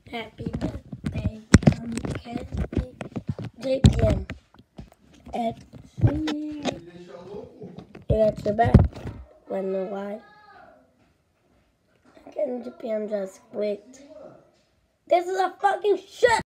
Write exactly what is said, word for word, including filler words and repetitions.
Happy birthday, Pumpkin. J P M. At you got your back. Wanna know why? Again, J P M just quit. This is a fucking shit.